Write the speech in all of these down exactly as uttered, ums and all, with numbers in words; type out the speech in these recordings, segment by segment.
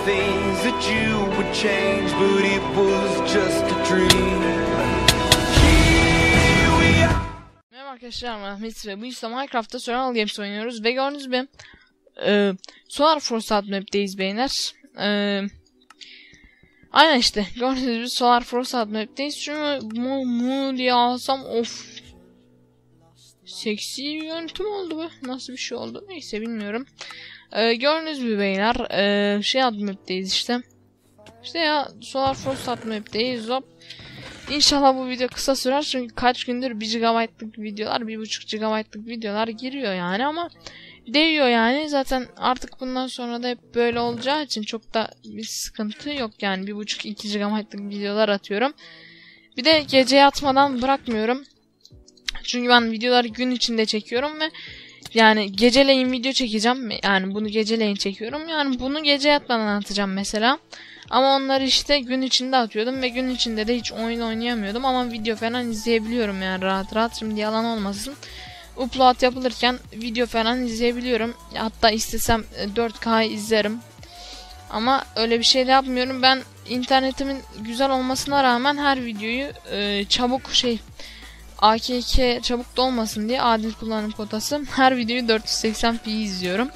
things that you would change, but it was just a dream. Merhaba arkadaşlar, ben Ahmet ve bu işte Minecraft'ta Survival Games oynuyoruz ve gördüğünüz gibi e, Solar Force adlı map'teyiz beyler. E, aynen işte gördüğünüz gibi Solar Force adlı map'teyiz. Şunu mu, mu diye alsam of. Seksi bir yönetim oldu bu. Nasıl bir şey oldu? Neyse bilmiyorum. E, gördüğünüz gibi beyler e, şey adlı map'teyiz işte. İşte ya Solar Force adlı map'teyiz. Hop. İnşallah bu video kısa sürer çünkü kaç gündür bir gigabaytlık videolar, bir buçuk gigabaytlık videolar giriyor yani ama değiyor yani. Zaten artık bundan sonra da hep böyle olacağı için çok da bir sıkıntı yok yani. bir buçuk iki gigabaytlık videolar atıyorum. Bir de gece yatmadan bırakmıyorum. Çünkü ben videoları gün içinde çekiyorum ve yani geceleyin video çekeceğim. Yani bunu geceleyin çekiyorum. Yani bunu gece yatmadan atacağım mesela. Ama onları işte gün içinde atıyordum ve gün içinde de hiç oyun oynayamıyordum ama video falan izleyebiliyorum yani rahat rahat. Şimdi yalan olmasın. Upload yapılırken video falan izleyebiliyorum. Hatta istesem dört K izlerim. Ama öyle bir şey de yapmıyorum. Ben internetimin güzel olmasına rağmen her videoyu e, çabuk şey A K K çabuk dolmasın diye adil kullanım kotası her videoyu dört yüz seksen p izliyorum.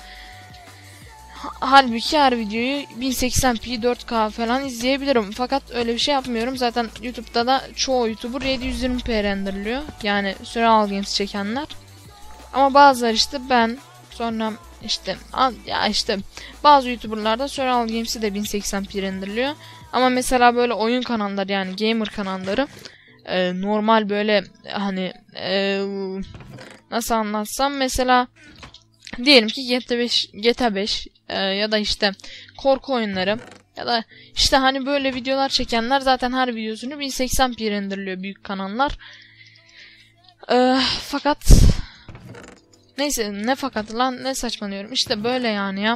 Halbuki her videoyu bin seksen p dört K falan izleyebilirim. Fakat öyle bir şey yapmıyorum. Zaten YouTube'da da çoğu YouTuber yedi yüz yirmi p renderliyor. Yani Survival Games çekenler. Ama bazıları işte ben sonra işte ya işte bazı YouTuber'lar da Survival Games'i de bin seksen p renderliyor. Ama mesela böyle oyun kanalları yani gamer kanalları e, normal böyle hani e, nasıl anlatsam mesela diyelim ki G T A beş, G T A beş e, ya da işte korku oyunları ya da işte hani böyle videolar çekenler zaten her videosunu bin seksen p renderliyor büyük kanallar. E, fakat neyse ne fakat lan ne saçmalıyorum işte böyle yani ya.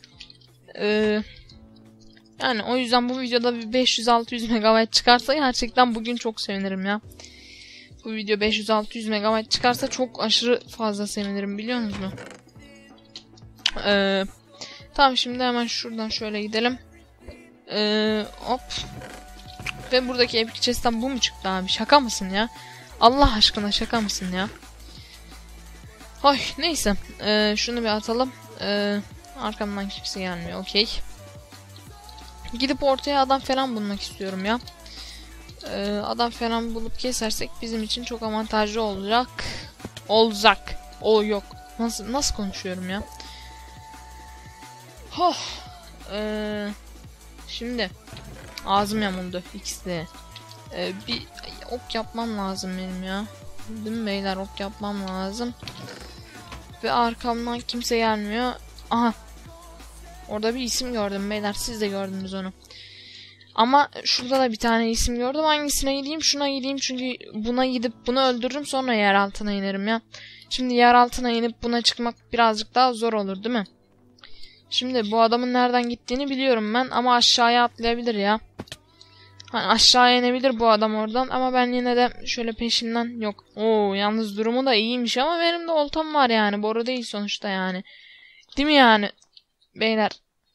E, yani o yüzden bu videoda bir beş yüz altı yüz megabayt çıkarsa gerçekten bugün çok sevinirim ya. Bu video beş yüz altı yüz megabayt çıkarsa çok aşırı fazla sevinirim biliyor musunuz? Ee, tamam şimdi hemen şuradan şöyle gidelim. Ee, hop. Ve buradaki epic chest'ten bu mu çıktı abi? Şaka mısın ya? Allah aşkına şaka mısın ya? Hoy neyse. Ee, şunu bir atalım. Ee, arkamdan kimse gelmiyor. Okey. Gidip ortaya adam falan bulmak istiyorum ya. Ee, adam falan bulup kesersek bizim için çok avantajlı olacak. Olacak. O yok. Nasıl nasıl konuşuyorum ya? Oh. Ee, şimdi ağzım yamuldu ikisi de. Ee, bir ok yapmam lazım benim ya. Değil mi beyler, ok yapmam lazım. Ve arkamdan kimse gelmiyor. Aha. Orada bir isim gördüm beyler, siz de gördünüz onu. Ama şurada da bir tane isim gördüm. Hangisine gideyim? Şuna gideyim çünkü buna gidip bunu öldürürüm sonra yer altına inerim ya. Şimdi yer altına inip buna çıkmak birazcık daha zor olur değil mi? Şimdi bu adamın nereden gittiğini biliyorum ben ama aşağıya atlayabilir ya. Hani aşağıya inebilir bu adam oradan ama ben yine de şöyle peşinden yok. Oo yalnız durumu da iyiymiş ama benim de oltam var yani. Boru değil sonuçta yani. Değil mi yani? Beyler.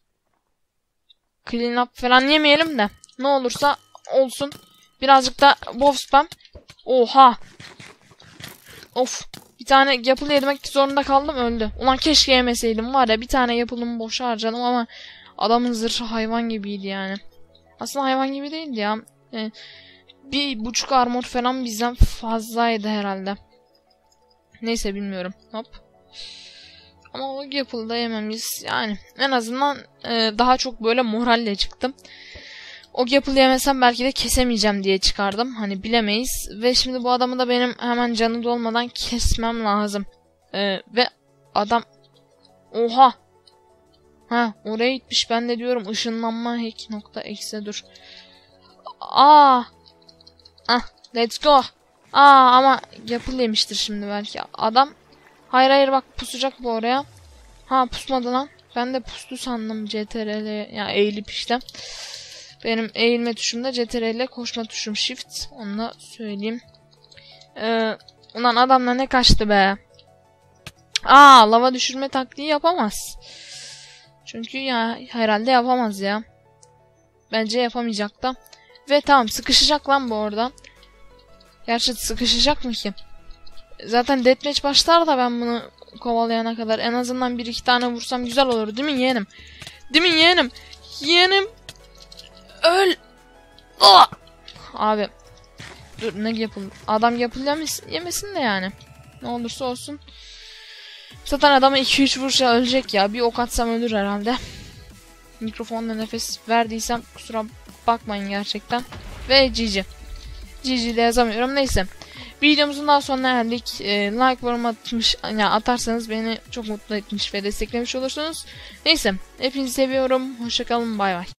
Clean up falan yemeyelim de. Ne olursa olsun. Birazcık da bow spam. Oha. Of. Bir tane yapılı yemek zorunda kaldım, öldü. Ulan keşke yemeseydim var ya, bir tane yapılımı boşa harcadım ama adamın zırhı hayvan gibiydi yani. Aslında hayvan gibi değildi ya. Yani bir buçuk armor falan bizden fazlaydı herhalde. Neyse bilmiyorum. Hop. Ama o yapılı da yememiz yani en azından e, daha çok böyle moralle çıktım. O yapılı yemesem belki de kesemeyeceğim diye çıkardım. Hani bilemeyiz. Ve şimdi bu adamı da benim hemen canı dolmadan kesmem lazım. Ee, ve adam... Oha! Ha oraya gitmiş. Ben de diyorum ışınlanma hack nokta exe dur. Aa! Ah let's go. Aa ama yapılı yemiştir şimdi belki. Adam... Hayır hayır bak pusacak bu oraya. Ha pusmadı lan. Ben de pustu sandım C T R L. Ya eğilip işte. Benim eğilme tuşum da C T R L, koşma tuşum shift. Onu da söyleyeyim. Ee, ulan adamla ne kaçtı be. Aa lava düşürme taktiği yapamaz. Çünkü ya herhalde yapamaz ya. Bence yapamayacak da. Ve tamam, sıkışacak lan bu oradan. Gerçi sıkışacak mı ki? Zaten deathmatch başlar da ben bunu kovalayana kadar en azından bir iki tane vursam güzel olur, değil mi yeğenim? Değil mi yeğenim? Yeğenim. Öl. Oh! Abi. Dur, ne yapalım? Adam yapılıyor yemesin de yani. Ne olursa olsun. Zaten adama iki üç vuruşa ölecek ya. Bir ok atsam ölür herhalde. Mikrofonla nefes verdiysem kusura bakmayın gerçekten. Ve G G. G G de yazamıyorum. Neyse. Videomuzun daha sonuna geldik. E, like, yorum atmış, yani atarsanız beni çok mutlu etmiş ve desteklemiş olursunuz. Neyse. Hepinizi seviyorum. Hoşçakalın. Bay bay.